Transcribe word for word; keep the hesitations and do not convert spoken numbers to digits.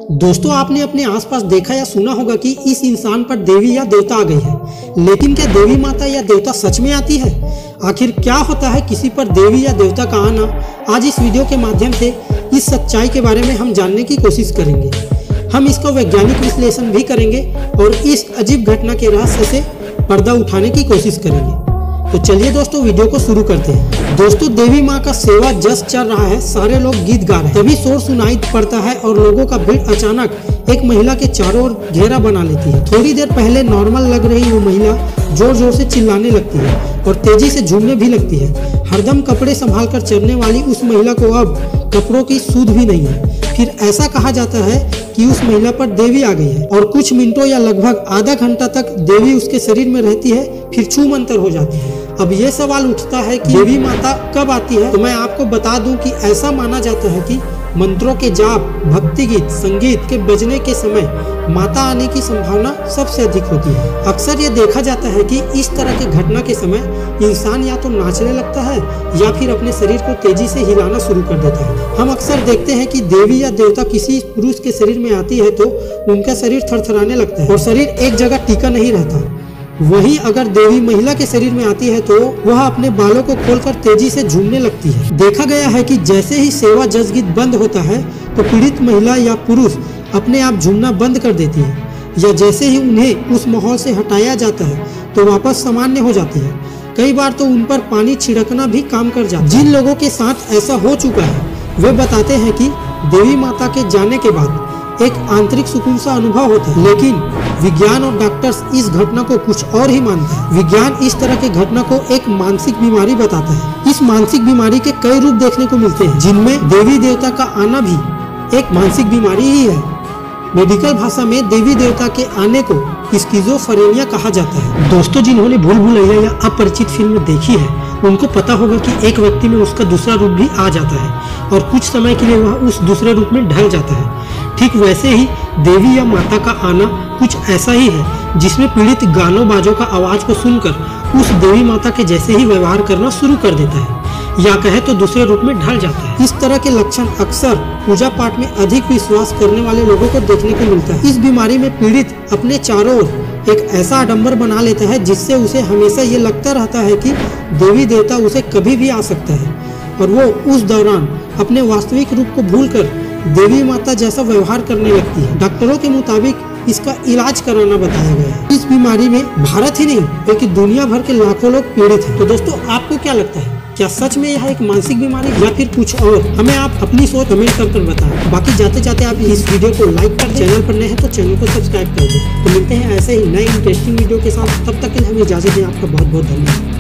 दोस्तों, आपने अपने आसपास देखा या सुना होगा कि इस इंसान पर देवी या देवता आ गई है, लेकिन क्या देवी माता या देवता सच में आती है? आखिर क्या होता है किसी पर देवी या देवता का आना? आज इस वीडियो के माध्यम से इस सच्चाई के बारे में हम जानने की कोशिश करेंगे। हम इसका वैज्ञानिक विश्लेषण भी करेंगे और इस अजीब घटना के रहस्य से पर्दा उठाने की कोशिश करेंगे। तो चलिए दोस्तों, वीडियो को शुरू करते हैं। दोस्तों, देवी माँ का सेवा जस चल रहा है, सारे लोग गीत गा रहे हैं, तभी शोर सुनाई पड़ता है और लोगों का भीड़ अचानक एक महिला के चारों ओर घेरा बना लेती है। थोड़ी देर पहले नॉर्मल लग रही वो महिला जोर जोर से चिल्लाने लगती है और तेजी से झूमने भी लगती है। हरदम कपड़े संभाल कर चलने वाली उस महिला को अब कपड़ों की सूध भी नहीं है। फिर ऐसा कहा जाता है कि उस महिला पर देवी आ गई है और कुछ मिनटों या लगभग आधा घंटा तक देवी उसके शरीर में रहती है, फिर छू मंतर हो जाती है। अब ये सवाल उठता है कि देवी माता कब आती है? तो मैं आपको बता दूं कि ऐसा माना जाता है कि मंत्रों के जाप, भक्ति गीत, संगीत के बजने के समय माता आने की संभावना सबसे अधिक होती है। अक्सर ये देखा जाता है कि इस तरह के घटना के समय इंसान या तो नाचने लगता है या फिर अपने शरीर को तेजी से हिलाना शुरू कर देता है। हम अक्सर देखते हैं कि देवी या देवता किसी पुरुष के शरीर में आती है तो उनका शरीर थरथराने लगता है और शरीर एक जगह टिका नहीं रहता। वहीं अगर देवी महिला के शरीर में आती है तो वह अपने बालों को खोलकर तेजी से झूमने लगती है। देखा गया है कि जैसे ही सेवा जस गीत बंद होता है तो पीड़ित महिला या पुरुष अपने आप झूमना बंद कर देती है, या जैसे ही उन्हें उस माहौल से हटाया जाता है तो वापस सामान्य हो जाती है। कई बार तो उन पर पानी छिड़कना भी काम कर जाता है। जिन लोगों के साथ ऐसा हो चुका है वे बताते हैं कि देवी माता के जाने के बाद एक आंतरिक सुकून सा अनुभव होता है, लेकिन विज्ञान और डॉक्टर्स इस घटना को कुछ और ही मानते हैं। विज्ञान इस तरह के घटना को एक मानसिक बीमारी बताता है। इस मानसिक बीमारी के कई रूप देखने को मिलते हैं, जिनमें देवी देवता का आना भी एक मानसिक बीमारी ही है। मेडिकल भाषा में देवी देवता के आने को स्किज़ोफ्रेनिया कहा जाता है। दोस्तों, जिन्होंने भूल भुलैया या अपरिचित फिल्म देखी है उनको पता होगा कि एक व्यक्ति में उसका दूसरा रूप भी आ जाता है और कुछ समय के लिए वह उस दूसरे रूप में ढल जाता है। ठीक वैसे ही देवी या माता का आना कुछ ऐसा ही है, जिसमें पीड़ित गानों बाजों का आवाज को सुनकर उस देवी माता के जैसे ही व्यवहार करना शुरू कर देता है, या कहे तो दूसरे रूप में ढल जाता है। इस तरह के लक्षण अक्सर पूजा पाठ में अधिक विश्वास करने वाले लोगों को देखने को मिलता है। इस बीमारी में पीड़ित अपने चारों ओर एक ऐसा आडंबर बना लेता है जिससे उसे हमेशा ये लगता रहता है कि देवी देवता उसे कभी भी आ सकता है, और वो उस दौरान अपने वास्तविक रूप को भूलकर देवी माता जैसा व्यवहार करने लगती है। डॉक्टरों के मुताबिक इसका इलाज कराना बताया गया है। इस बीमारी में भारत ही नहीं बल्कि दुनिया भर के लाखों लोग पीड़ित हैं। तो दोस्तों, आपको क्या लगता है, क्या सच में यह एक मानसिक बीमारी या फिर कुछ और? हमें आप अपनी सोच कमेंट कर कर बताएं। बाकी जाते जाते आप इस वीडियो को लाइक कर, चैनल पर नए हैं तो चैनल को सब्सक्राइब कर दें। तो मिलते हैं ऐसे ही नए इंटरेस्टिंग वीडियो के साथ। तब तक के लिए हमें इजाजत दें। आपका बहुत बहुत धन्यवाद।